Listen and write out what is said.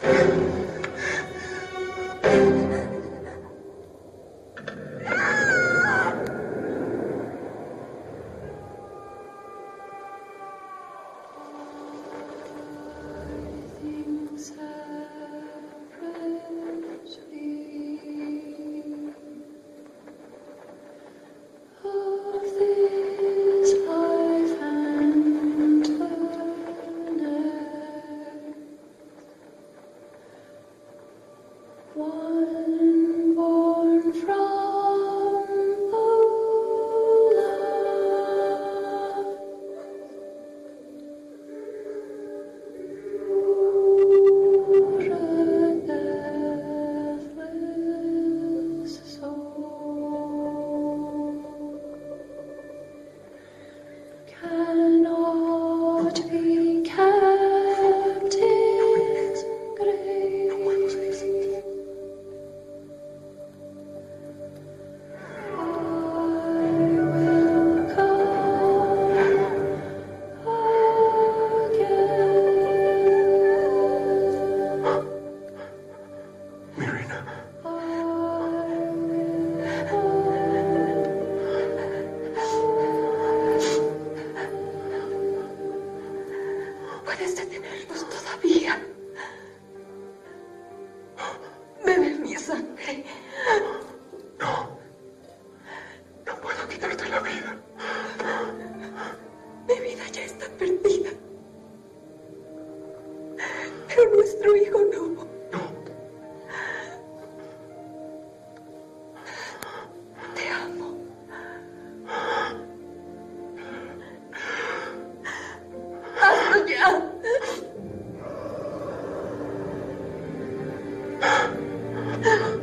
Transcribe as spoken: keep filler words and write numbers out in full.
One born from Poland, a deathless soul cannot be kept in grave. Puedes detenernos todavía. Bebe mi sangre. No. No puedo quitarte la vida. Mi vida ya está perdida. Pero nuestro hijo no. No. Te amo. ¡Hazlo ya!